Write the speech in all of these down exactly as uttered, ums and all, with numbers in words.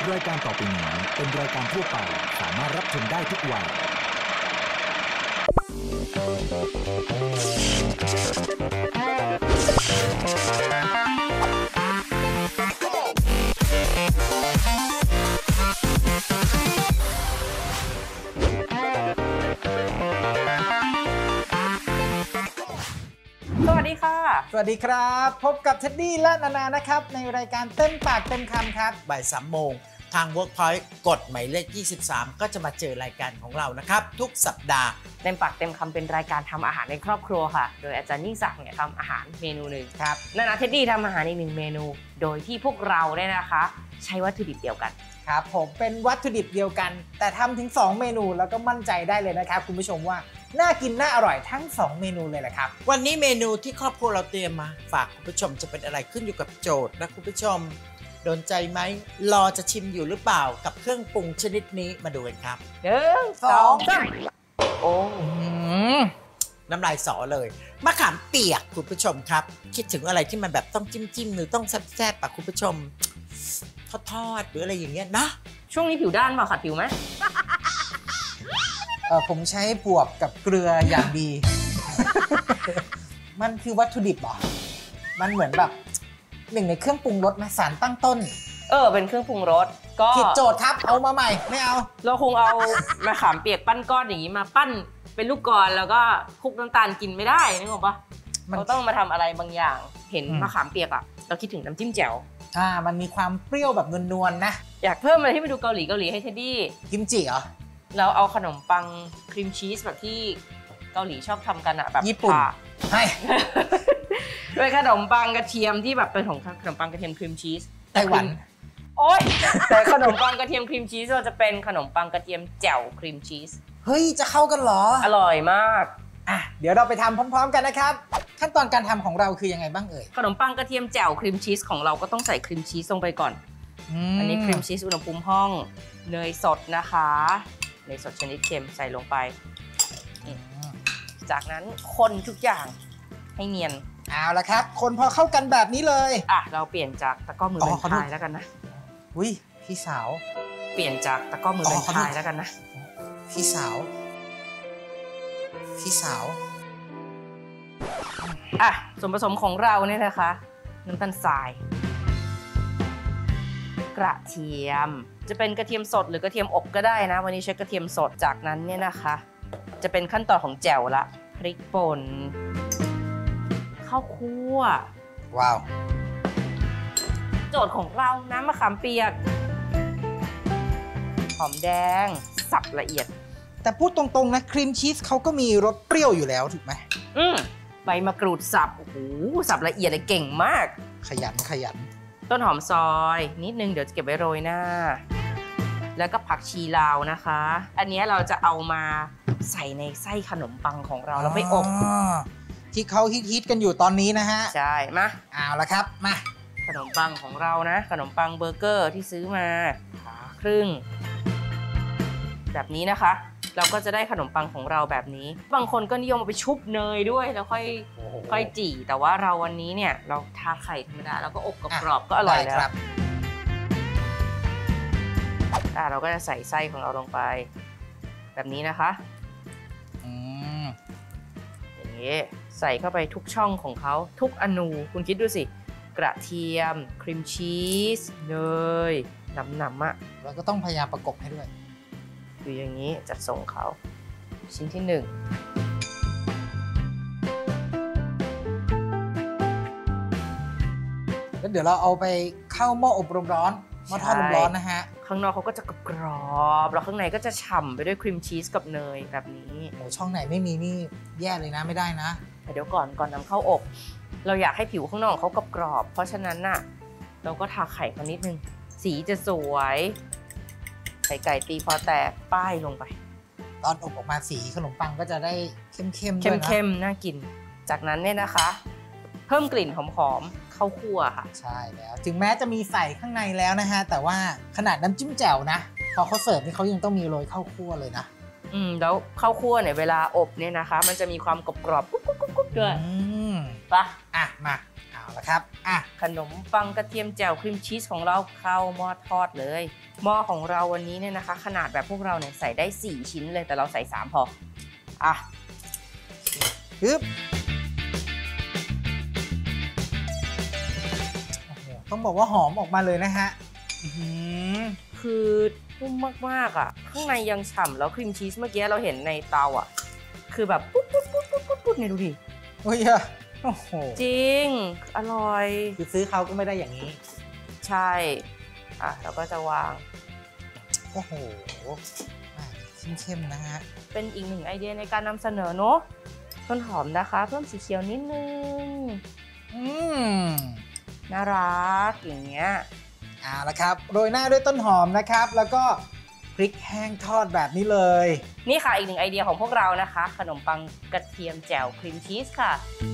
รายการต่อไปนี้เป็นรายการทั่วไปสามารถรับชมได้ทุกวัยสวัสดีค่ะสวัสดีครับพบกับเท็ดดี้และนานานะครับในรายการเต็มปากเต็มคำครับบ่ายสามโมงทาง Workpoint กดหมายเลขยี่สิบสามก็จะมาเจอรายการของเรานะครับทุกสัปดาห์เต็มปากเต็มคำเป็นรายการทำอาหารในครอบครัวค่ะโดยอาจารย์ยิ่งศักดิ์เนี่ยทำอาหารเมนูหนึ่งครับนานาเท็ดดี้ทำอาหารอีกหนึ่งเมนูโดยที่พวกเราเนี่ยนะคะใช้วัตถุดิบเดียวกันครับผมเป็นวัตถุดิบเดียวกันแต่ทำถึงสองเมนูแล้วก็มั่นใจได้เลยนะครับคุณผู้ชมว่าน่ากินน่าอร่อยทั้งสองเมนูเลยแหละครับวันนี้เมนูที่ครอบครัวเราเตรียมมาฝากคุณผู้ชมจะเป็นอะไรขึ้นอยู่กับโจทย์นะคุณผู้ชมโดนใจไหมรอจะชิมอยู่หรือเปล่ากับเครื่องปรุงชนิดนี้มาดูกันครับหนึ่งสองสามโอ้น้ำลายสอเลยมะขามเปียกคุณผู้ชมครับคิดถึงอะไรที่มันแบบต้องจิ้มจิ้มหรือต้องแซ่บๆปะคุณผู้ชมทอดๆหรืออะไรอย่างเงี้ยนะช่วงนี้ผิวด้านมาขัดผิวไหมเออผมใช้บวบกับเกลืออย่างดี มันคือวัตถุดิบเหรอมันเหมือนแบบหนึ่งในเครื่องปรุงรสมาสารตั้งต้นเออเป็นเครื่องปรุงรสก็ผิดโจทย์ครับเอามาใหม่ไม่เอาเราคงเอามะขามเปียกปั้นก้อนอย่างนี้มาปั้นเป็นลูกกลอนแล้วก็คลุกน้ำตาลกินไม่ได้นึกออกปะเราต้องมาทำอะไรบางอย่างเห็นมะขามเปียกอ่ะเราคิดถึงน้ำจิ้มแจ่วอ่ามันมีความเปรี้ยวแบบนวลๆนะอยากเพิ่มอะไรที่ไปดูเกาหลีเกาหลีให้เท็ดดี้กิมจิเหรอเราเอาขนมปังครีมชีสแบบที่เกาหลีชอบทำกันอะแบบญี่ปุ่นใช่ด้วยขนมปังกระเทียมที่แบบเป็นของขนมปังกระเทียมครีมชีสไต้หวันโอ๊ยแต่ขนมปังกระเทียมครีมชีสเราจะเป็นขนมปังกระเทียมแจ่วครีมชีสเฮ้ยจะเข้ากันเหรออร่อยมากอ่ะเดี๋ยวเราไปทำพร้อมๆกันนะครับขั้นตอนการทำของเราคือยังไงบ้างเอ่ยขนมปังกระเทียมแจ่วครีมชีสของเราก็ต้องใส่ครีมชีสลงไปก่อนอันนี้ครีมชีสอุณหภูมิห้องเนยสดนะคะเนยสดชนิดเค็มใส่ลงไปจากนั้นคนทุกอย่างให้เนียนเอาละครับคนพอเข้ากันแบบนี้เลยอ่ะเราเปลี่ยนจากตะก้อมือเป็นพายแล้วกันนะอุ้ยพี่สาวเปลี่ยนจากตะก้อมือเป็นพายแล้วกันนะพี่สาวพี่สาวอ่ะส่วนผสมของเราเนี่ยนะคะน้ำตาลทรายกระเทียมจะเป็นกระเทียมสดหรือกระเทียมอบก็ได้นะวันนี้ใช้กระเทียมสดจากนั้นเนี่ยนะคะจะเป็นขั้นตอนของแจ่วละพริกป่นข้าวคั่วว้าวโจทย์ของเราน้ำมะขามเปียกหอมแดงสับละเอียดแต่พูดตรงๆนะครีมชีสเขาก็มีรสเปรี้ยวอยู่แล้วถูกไหมอืมใบมะกรูดสับโอ้โหสับละเอียดเลยเก่งมากขยันขยันต้นหอมซอยนิดนึงเดี๋ยวจะเก็บไว้โรยหน้าแล้วก็ผักชีลาวนะคะอันนี้เราจะเอามาใส่ในไส้ขนมปังของเราแล้วไปอบที่เขาฮิตๆกันอยู่ตอนนี้นะฮะใช่มาเอาละครับมาขนมปังของเรานะขนมปังเบอร์เกอร์ที่ซื้อมาผ่าครึ่งแบบนี้นะคะเราก็จะได้ขนมปังของเราแบบนี้บางคนก็นิยมเอาไปชุบเนยด้วยแล้วค่อยค่อยจี่แต่ว่าเราวันนี้เนี่ยเราทาไข่ธรรมดาแล้วก็อบกรอบๆก็อร่อยแล้วอ่ะเราก็จะใส่ไส้ของเราลงไปแบบนี้นะคะอืมอย่างนี้ใส่เข้าไปทุกช่องของเขาทุกอนูคุณคิดดูสิกระเทียมครีมชีสเนยหนำๆอ่ะเราก็ต้องพยายามประกบให้ด้วยคืออย่างนี้จัดส่งเขาชิ้นที่หนึ่งแล้วเดี๋ยวเราเอาไปเข้าหม้ออบลมร้อนหม้อทอดลมร้อนนะฮะข้างนอกเขาก็จะกรอบแล้วข้างในก็จะฉ่ำไปด้วยครีมชีสกับเนยแบบนี้โอ้ช่องไหนไม่มีนี่แย่เลยนะไม่ได้นะแต่เดี๋ยวก่อนก่อนนำเข้าอบเราอยากให้ผิวข้างนอกเขากรอบเพราะฉะนั้นน่ะเราก็ทาไข่เขานิดนึงสีจะสวยไข่ไก่ตีพอแตกป้ายลงไปตอนอบออกมาสีขนมปังก็จะได้เข้มๆด้วยนะเข้มๆน่ากินจากนั้นเนี่ยนะคะเพิ่มกลิ่นหอมๆข้าวคั่วค่ะใช่แล้วถึงแม้จะมีใส่ข้างในแล้วนะฮะแต่ว่าขนาดน้ำจิ้มแจ่วนะพอเขาเสิร์ฟนี่เขายังต้องมีโรยข้าวคั่วเลยนะอืมแล้วข้าวคั่วเนี่ยเวลาอบเนี่ยนะคะมันจะมีความกรอบๆกุ๊กๆๆๆด้วยอืมปะอ่ะมาเอาลละครับอ่ะขนมปังกระเทียมแจ่วครีมชีสของเราเข้าหม้อทอดเลยหม้อของเราวันนี้เนี่ยนะคะขนาดแบบพวกเราเนี่ยใส่ได้สี่ชิ้นเลยแต่เราใส่สามพออ่ะฮึบต้องบอกว่าหอมออกมาเลยนะฮะคือนุ่มมากๆอ่ะข้างในยังฉ่ำแล้วครีมชีสเมื่อกี้เราเห็นในเตาอ่ะคือแบบปุ๊บปุ๊บปุ๊บปุ๊บปุ๊บปุ๊บเนี่ยดูดิโอ้ยอะโอ้โหจริงอร่อยคือซื้อเขาก็ไม่ได้อย่างนี้ใช่อ่ะเราก็จะวางโอ้โหเข้มๆนะฮะเป็นอีกหนึ่งไอเดียในการนำเสนอเนาะต้นหอมนะคะเพิ่มสีเขียวนิดนึงอืมน่ารักอย่างเงี้ยเอาละครับโรยหน้าด้วยต้นหอมนะครับแล้วก็พริกแห้งทอดแบบนี้เลยนี่ค่ะอีกหนึ่งไอเดียของพวกเรานะคะขนมปังกระเทียมแจ่วครีมชีสค่ะ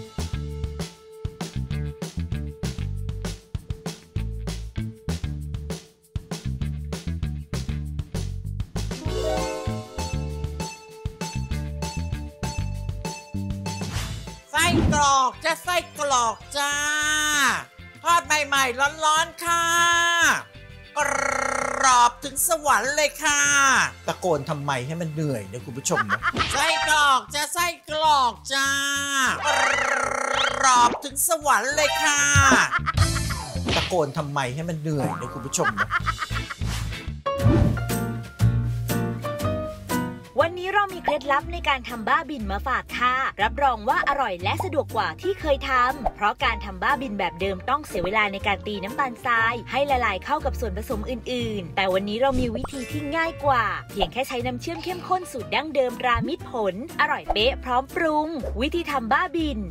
ไส้กรอกจะไส้กรอกจ้าทอดใหม่ๆร้อนๆค่ะกรอบถึงสวรรค์เลยค่ะตะโกนทำไมให้มันเหนื่อยเนี่ยคุณผู้ชมนะไส้กรอกจะไส้กรอกจ้ากรอบถึงสวรรค์เลยค่ะตะโกนทำไมให้มันเหนื่อยเนี่ยคุณผู้ชมนะวันนี้เรามีเคล็ดลับในการทำบ้าบินมาฝากค่ะรับรองว่าอร่อยและสะดวกกว่าที่เคยทำเพราะการทำบ้าบินแบบเดิมต้องเสียเวลาในการตีน้ำตาลทรายให้ละลายเข้ากับส่วนผสมอื่นๆแต่วันนี้เรามีวิธีที่ง่ายกว่าเพียงแค่ใช้น้ำเชื่อมเข้มข้นสูตรดั้งเดิมรามิตรผลอร่อยเป๊ะพร้อมปรุงวิธีทำบ้าบิน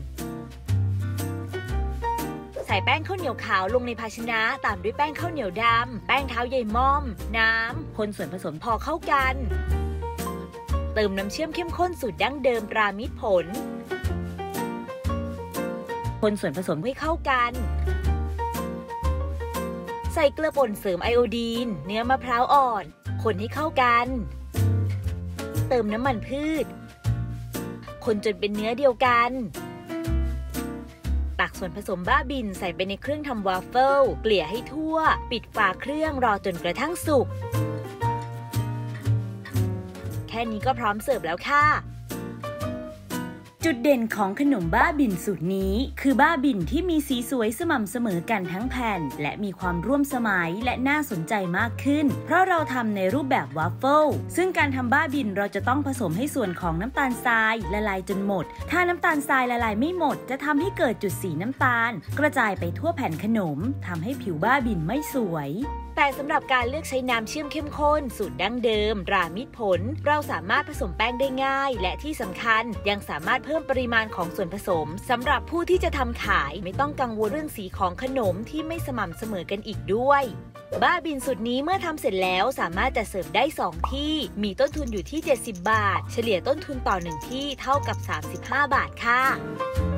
ใส่แป้งข้าวเหนียวขาวลงในภาชนะตามด้วยแป้งข้าวเหนียวดำแป้งเท้าใยม่อมน้ำคนส่วนผสมพอเข้ากันเติมน้ำเชื่อมเข้มข้นสูตรดั้งเดิมรามิตรผลคนส่วนผสมให้เข้ากันใส่เกลือป่นเสริมไอโอดีนเนื้อมะพร้าวอ่อนคนให้เข้ากันเติมน้ำมันพืชคนจนเป็นเนื้อเดียวกันตักส่วนผสมบ้าบินใส่ไปในเครื่องทำวาฟเฟิลเกลี่ยให้ทั่วปิดฝาเครื่องรอจนกระทั่งสุกแค่นี้ก็พร้อมเสิร์ฟแล้วค่ะจุดเด่นของขนมบ้าบินสูตรนี้คือบ้าบินที่มีสีสวยสม่ำเสมอกันทั้งแผ่นและมีความร่วมสมัยและน่าสนใจมากขึ้นเพราะเราทำในรูปแบบวาฟเฟิลซึ่งการทำบ้าบินเราจะต้องผสมให้ส่วนของน้ำตาลทรายละลายจนหมดถ้าน้ำตาลทรายละลายไม่หมดจะทำให้เกิดจุดสีน้ำตาลกระจายไปทั่วแผ่นขนมทำให้ผิวบ้าบินไม่สวยแต่สำหรับการเลือกใช้น้ำเชื่อมเข้มข้นสูตรดั้งเดิมรามิตรผลเราสามารถผสมแป้งได้ง่ายและที่สำคัญยังสามารถเพิ่มปริมาณของส่วนผสมสำหรับผู้ที่จะทำขายไม่ต้องกังวลเรื่องสีของขนมที่ไม่สม่ำเสมอกันอีกด้วยบ้าบินสูตรนี้เมื่อทำเสร็จแล้วสามารถจัดเสิร์ฟได้สองที่มีต้นทุนอยู่ที่เจ็ดสิบบาทเฉลี่ยต้นทุนต่อหนึ่งที่เท่ากับสามสิบห้าบาทค่ะ